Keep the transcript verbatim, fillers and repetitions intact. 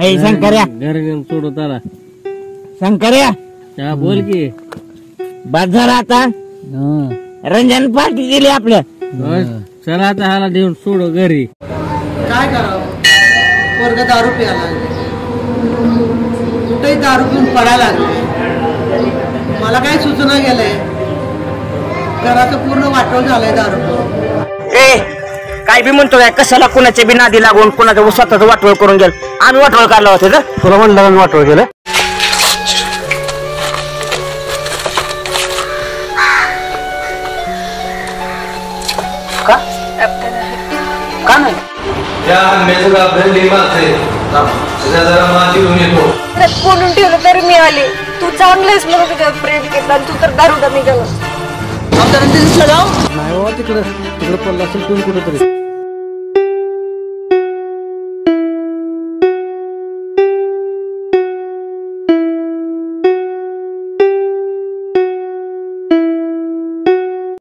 ए शंकर्या, घरी नेऊन सोडू त्याला. शंकर्या हा बोल की. बाजार आता रंजन पार्टी दिली आपल्या. चला आता ह्याला देऊन सोडू घरी. काय करावं, पोरग दारू प्यायला लागले, कुठेही दारू पिऊन पडायला लागले. मला काय सुचना गेलंय, घराचं पूर्ण वाटोळ झालंय दारू पिऊन. ए काय बी म्हणतो काय, कशाला कुणाच्या बी नादी लागून कुणाचं स्वतःच वाटोळ करून गेल. आम्ही वाटोळ काढला होता ना, तुला म्हणलं वाटोळ केलं. का का नाही त्या आंब्याचं गाभण लिंबाचे जरा माती घेऊन येतो. बोलून ठेवलं तरी मी आले. तू चांगलेच म्हणून तुझ्यावर प्रेम केलं आणि तू तर दारूदा निघाला. आमदारांनी दिसलं जाऊ नाही हो, तिकडं तिकडं पडला असेल तुम्ही कुठेतरी.